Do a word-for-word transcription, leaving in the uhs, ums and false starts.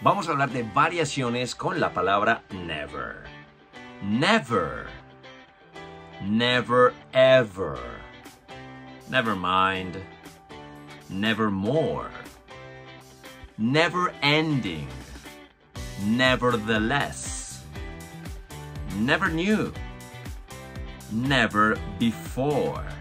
Vamos a hablar de variaciones con la palabra never. Never. Never ever. Never mind. Nevermore. Never ending. Nevertheless. Never knew. Never before.